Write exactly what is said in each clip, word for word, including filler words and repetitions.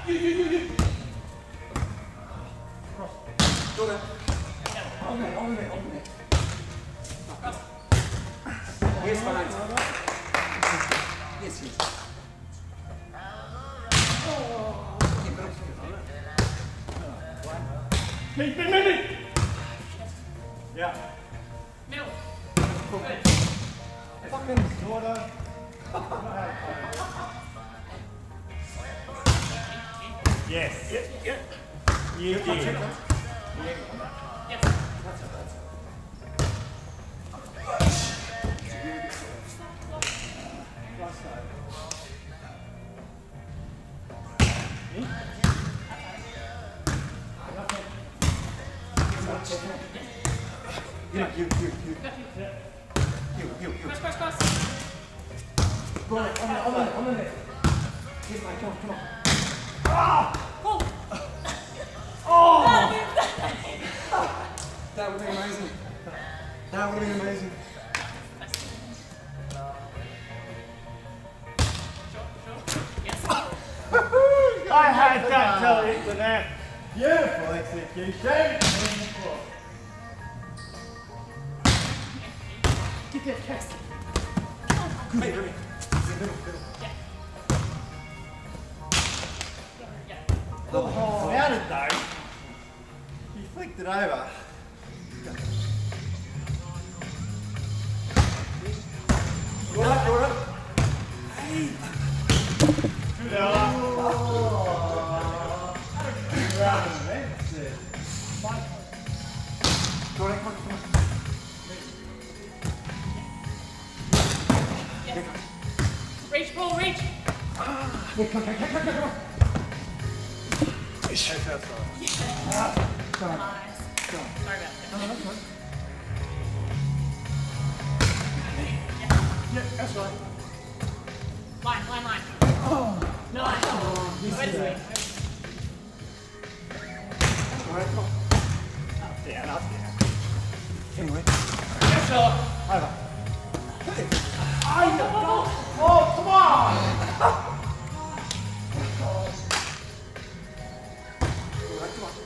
You, you, you, you. Cross. Go there. On there, on there, on there. Cross. Yes, behind. Yes, yes. Me, me, me, me. Yeah. Middle. Good. Fucking order. Yes. Yep, yep. You did. Yes. That's it, that's it. Yeah, you, you, you. You, you, you. Cross, cross, cross. Go on, on there, on there, on there. Here's my, come on, come on. Ah! Oh! Oh! That would have been amazing. That would have been amazing. I had that till it hit the net. Beautiful execution. Get that cast. Come here, come here. Oh, how did though? He flicked it over. Go up, go up. Hey. Good Ella. Oh. That's it. Go on, come on, come on. Reach, Paul, reach. Ah. Yeah, come, come, come, come, come on. Yeah. Ah. Go on. Nice. Go on. Sorry about that. No, no, that's fine. Yeah. Yeah, that's right. Line, line, line. Oh. Nice. Oh, this Wait is a it. second. All right, come on. Up, down, up, down. Anyway. Yes, sir. Over. Hey. Oh, oh, come on! All right, come on.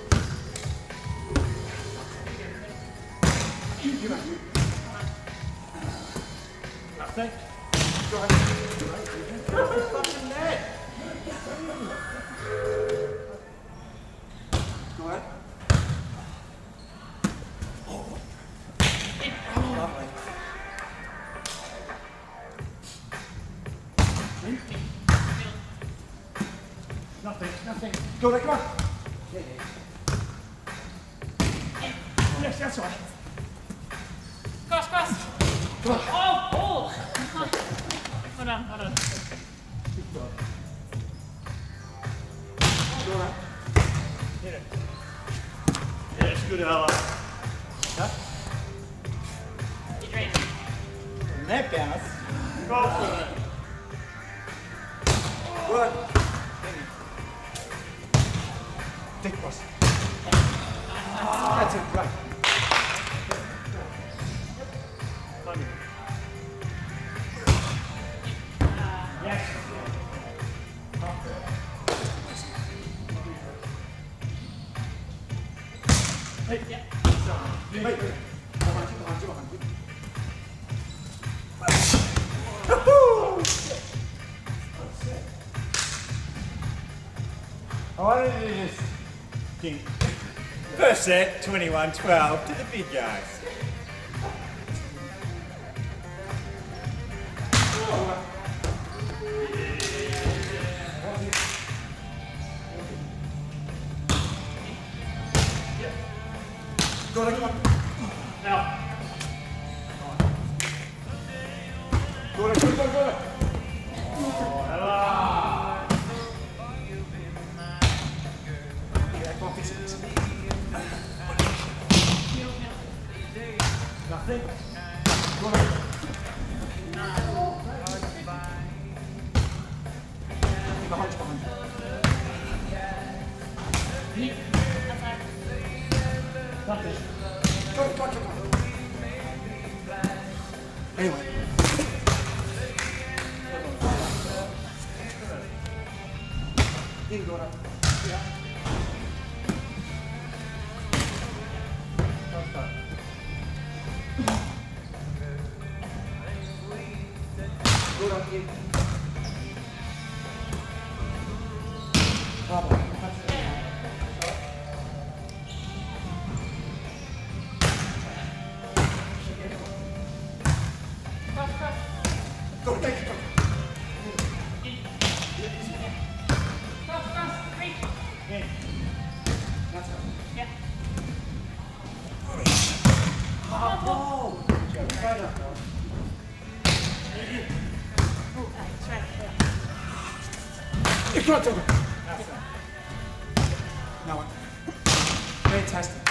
You, you, you. Nothing. Go ahead. Go ahead. Fucking net. Go ahead. Oh. Oh, lovely. Nothing, nothing. Go there, come on. Yeah, yeah. Yes, that's right. Cross, cross. Come on. Oh, oh. Hold on, hold on. Go around. Hit it. Yes, good Ella. Huh? Get ready. Net bounce. Go for it. Good. Take cross. That's it, right. Funny. Yes. Hey, Yeah. hey, hey. Behind you, behind you, behind you. Why don't you just think? First set, twenty-one twelve to the big guys. Go on, come on. Now. Go on, go on, go on, go on. Oh, Ella. Yeah, come on, fix it, fix it. Middle, middle. Nothing. Go on. Behind you, behind you. Outside. Nothing. Go on, go on, go on. Anyway. In, Dora. Yeah. That's done. Dora, in. Bravo. Cross, cross. Go, take it. Cross, cross. Reach. In. That's it. Yeah. Oh! Right up, though. Oh, that's right. It's not over. That's it. Now what? Fantastic.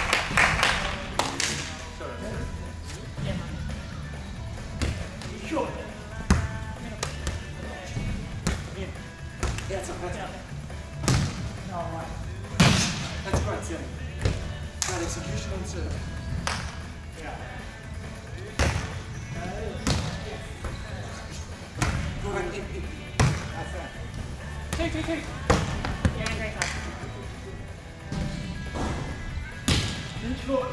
Sorry. Yeah. Sure. In. That's it, that's it. No, right. That's great, Sam. Great execution on serve. Yeah. Dora, in, in. That's it. Two, two, two. Yeah, great pass. In short.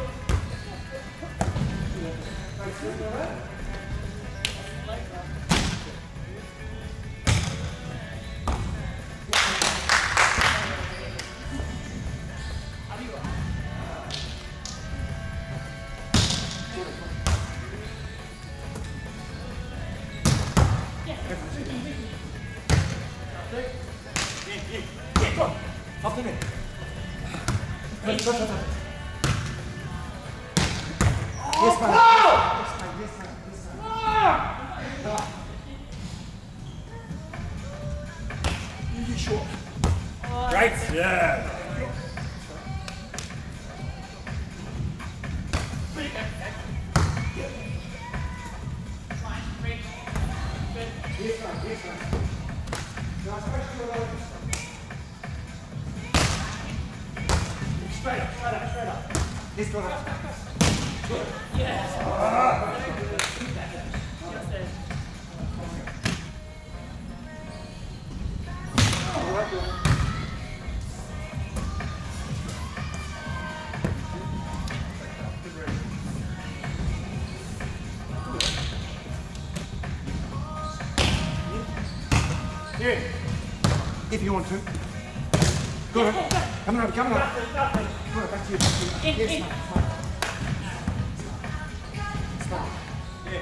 Off the net. Go, go, go, go. Yes, man. Yes, man. Yes, man. Yes, man. Really short. Right. Yeah. Line, reach. Good. Yes, man. Yes, man. Now, especially your legs. Straight up, straight up, straight up. Yes, Dora. Yes. Very good. Yes, sir. All right, Dora. In. If you want to. Go on. Come on, come on. Nothing, nothing. Go on, back to you. Back to you. In, Yes, in. man. Smart. Smart. Yeah.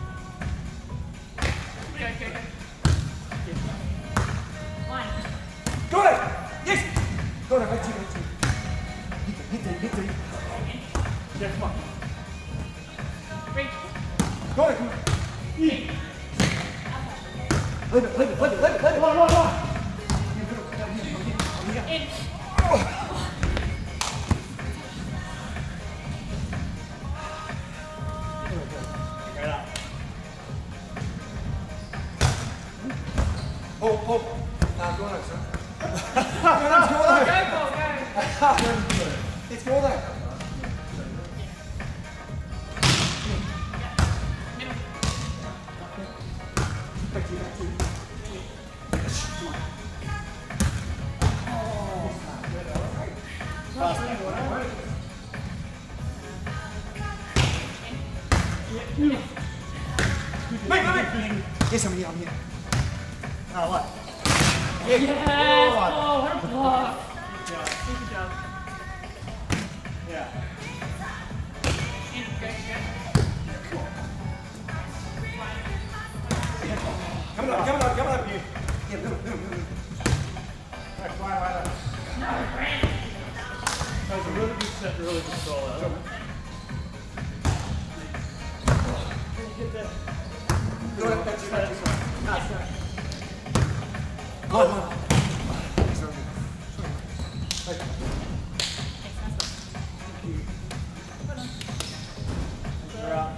Okay, okay, okay. Line. Go on. Yes. Go on, back to you. Back to you. Hit it, hit it, hit it. Yeah, come on. Reach. Go on, come on. In. Leave it, leave it, leave it, leave it, leave it. Come on, come on, come on. In. Right up. Oh, oh. Nah, go on, sir. Go, go, go. It's go there. Middle. Back to you, back to you. Mate, mate, mate. Yes, I'm here, I'm here. Now what? Yes. Oh, what a block. Good job. Good job. Yeah. In. Good, good. Come on, come on, come on. Yeah, go, go, go, go. Right, fly right up. That was a really good set to really control that. Get that. Go on, back to you, back to you. Go on, go on. Yes, I'm here. Right. You're up.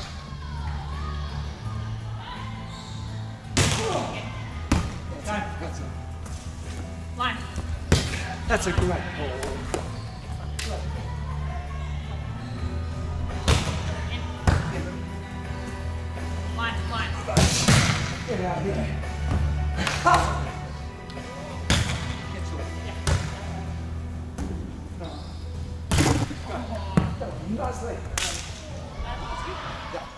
Time. That's it. Line. That's a great ball. Line, line. Get out of here. Nicely. Yeah.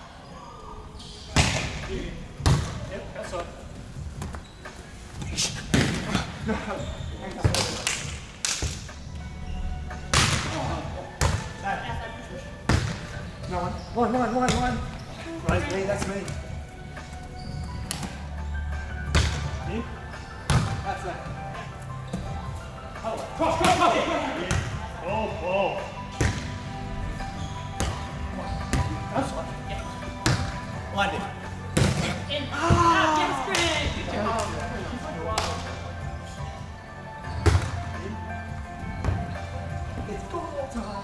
Yep, that's all. No, hang on. No one. One, one, one, one. Right, me, that's me. You? That's that. Oh, cross, cross, cross! Yeah. Oh, oh. That's one. Blind it. In. Ah! Yes, Greg! Good job. It's ball time.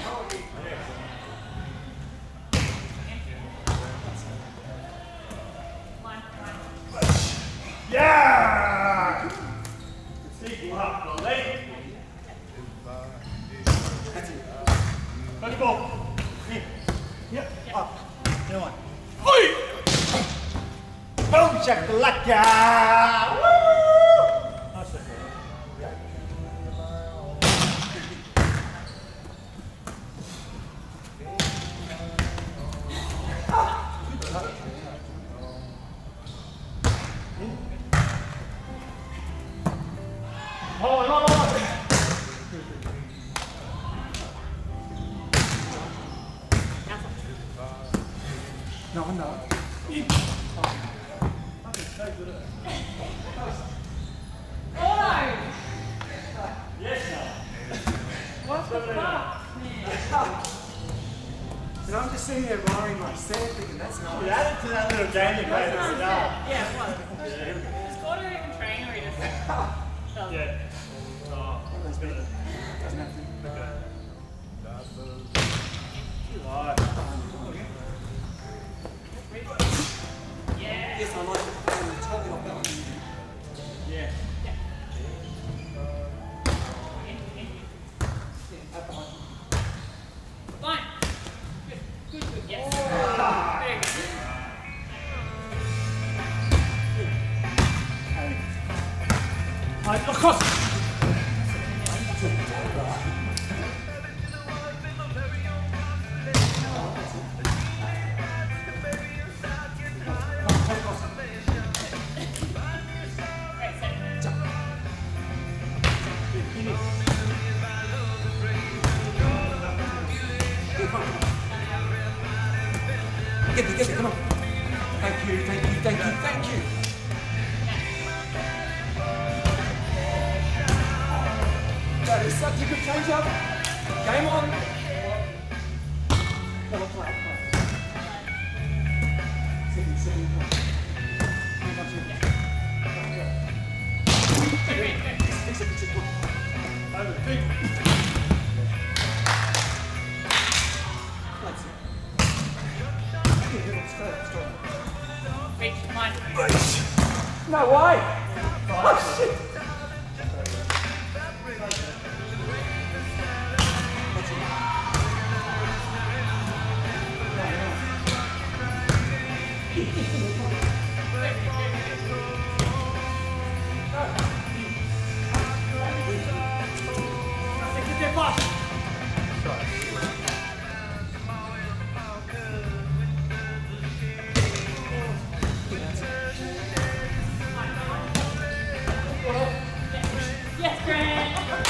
Yeah! Sequel up, the leg. That's it. Let's go. In. Yep. Up. No one. Oi! Boom, shakalaka! Woo! That's it. Hold on, hold on, hold on. No, no. Oh! Yes, no. What the fuck, man? And I'm just sitting there roaring myself thinking that's nice. You added to that little game you played at the start. Yeah, what? Yeah, here we go. Scored or even train or you just... Yeah. Oh, that's better. Doesn't have to. Okay. Too hard. Yeah. Yes, I like it. I'm totally off that one. Yeah. Yeah, up behind. Fine. Good, good, good. Yes. Very good. Right, across. Right, set. Get it, get it, come on. Thank you, thank you, thank you, thank you. That is such a good change up. Game on. Come on, play, play. Second, second, play. Hang on to it. Fix it, fix it, come on. Over, feet. That's it. Yeah, hit it straight, straight. Reach, mine. No way! Oh shit! Get there fast. Yes, Greg!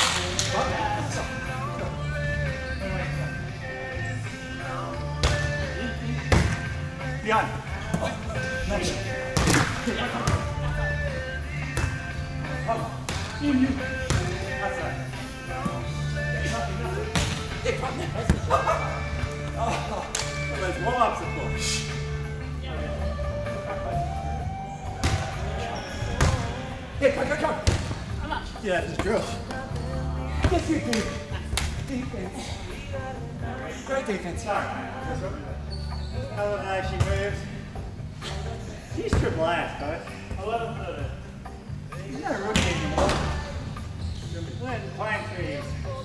Behind. Nice. That's right. Oh, those warm-ups, of course. Yeah, go, go, go! How much? Yeah, just drill. Yes, you do. Defense. Great defense. Sorry. How the she moves. She's triple ass, coach. eleven thirty. He's not a rookie anymore. Playing, playing threes.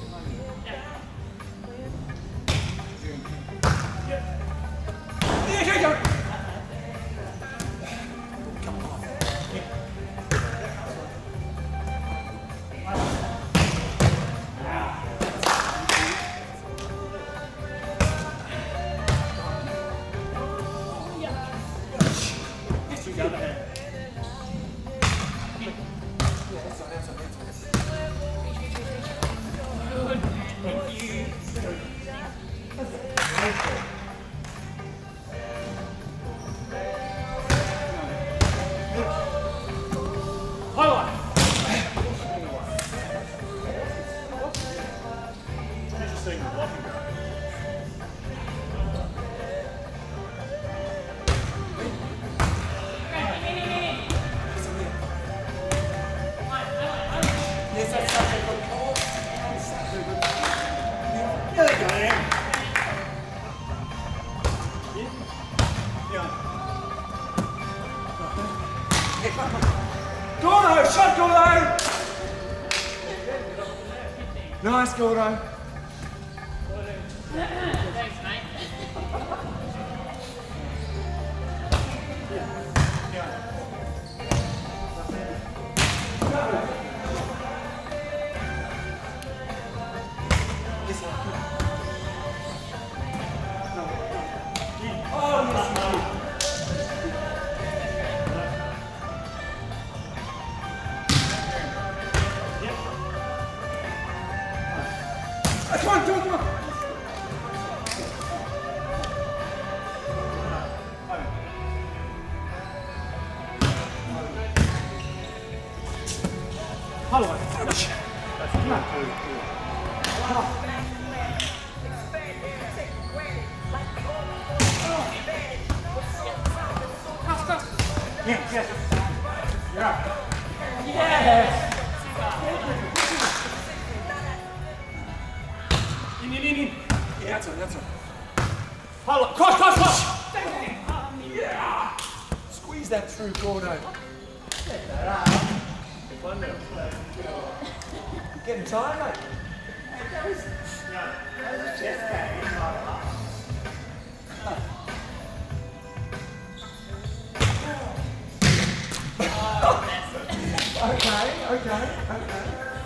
Yeah, go, go! Come on. Nice, Gordo. Thanks, mate. Come on, come on, come on. Hello. That's Yes, yes. You're up. Yes! In, in, in, in. Yeah, that's it, that's it. Hello. Cross, cross, cross. Yeah! Squeeze that through, Gordo. Getting tired, mate? Okay, okay, okay.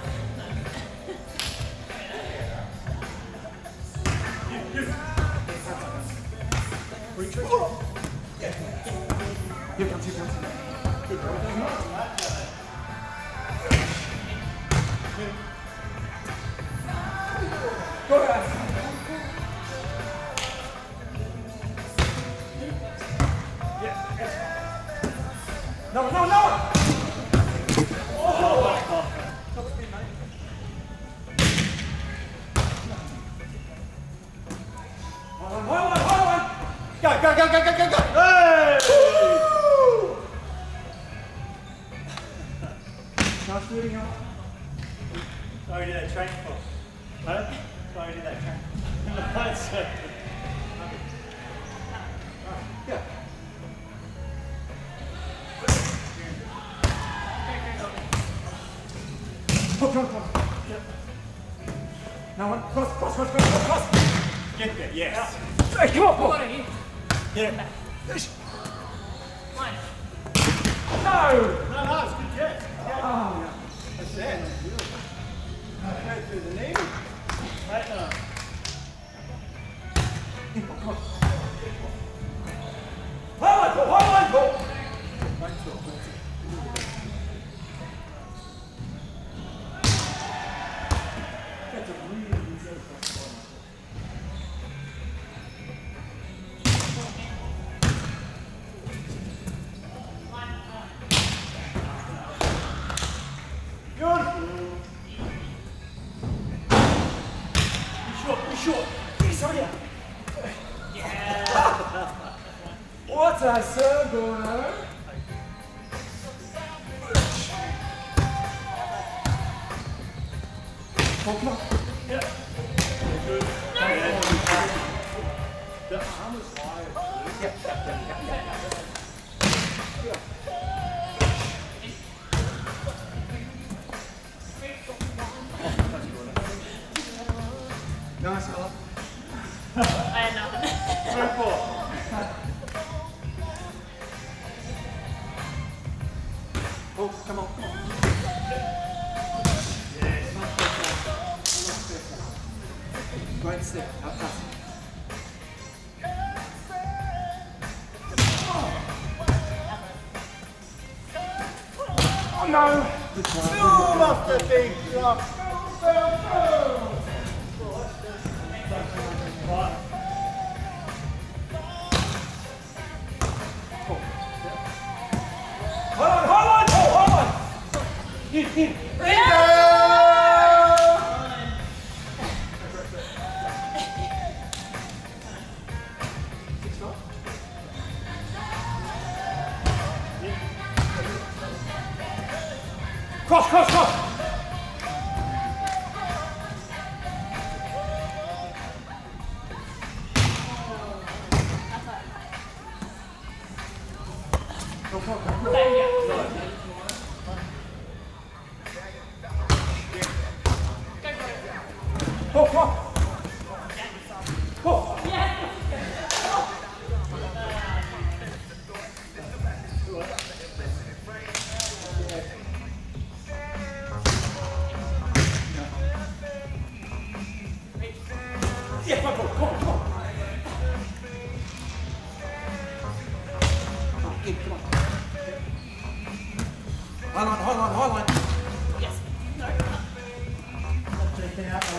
Retreat. Yeah. Here comes, here comes. Good girl. Go ahead. Yeah. No, no, no! Go, go, go, go, go, go, go! Hey! Woo! Nice shooting up. Sorry, did that train for? Huh? Sorry, did that train. That's it. Yeah. Come on, come on, come on. Now one, cross, cross, cross, cross, cross, cross. Get there, yes. Hey, come on, Got Paul. it here. Yeah. Yes. One. No! No, no, it's good jet. Oh, no. That's it. Go through the knee. Right now. Come on. Hold on, Paul, hold on, Paul. That's a really easy cross. Good. Be short, be short. Yes, oh yeah. What a serve, Gordo. Oh, come on. Yeah. Good. Yeah. The arm is wide. Yeah, yeah, yeah, yeah, yeah. Nice, fella. I had nothing. Triple. Oh, come on, come on. Great step, up fast. Oh no! Good try. Boom off the big drop. Right. Hold on, hold on, Paul, hold on! In, in. Cross, cross, cross! Go, go, go, go. Thank you. Go for it.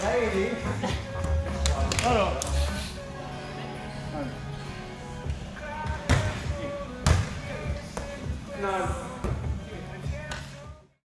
lady. Hold on. No.